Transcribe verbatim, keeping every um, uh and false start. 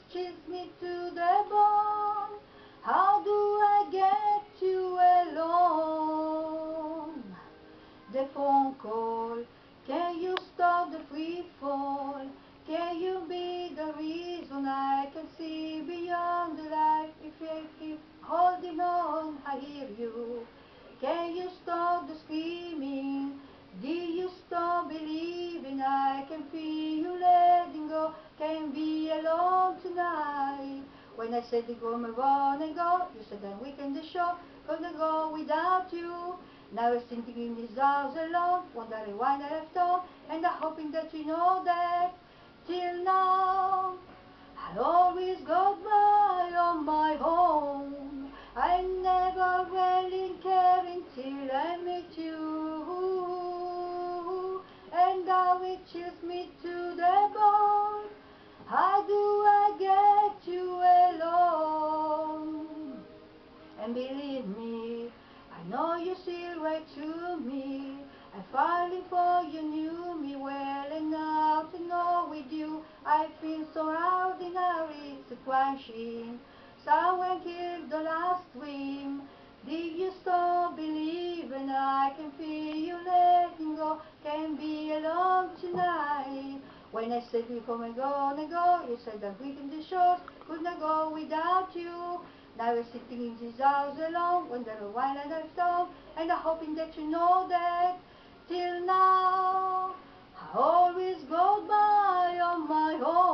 chills me to the bone. How do I get you alone? The phone call, can you stop the free fall? Can you be the reason I can see beyond the light? If I keep holding on, I hear you. Can you stop the screaming? Did you stop believing? I can feel you letting go. Can't be alone tonight. When I said to go, me run and go, you said that weekend the show, gonna go without you. Now I'm sitting in this house alone, wondering why I left home, and I'm hoping that you know that. Till now, I always got by on my own. I never really cared until I met you, and now it chills me to the bone. How do I get you alone? And believe me, I know you see right through me. I'm falling for you, knew me well enough to know with you I feel so ordinary, it's a crashing. Someone killed the last dream. Did you stop believing? I can feel you letting go. Can't be alone tonight. When I said we come and go and go, you said that we can do short, could not go without you. Now we're sitting in this house alone, wondering why I left home, and I'm hoping that you know that. Till now, I always go by on my own.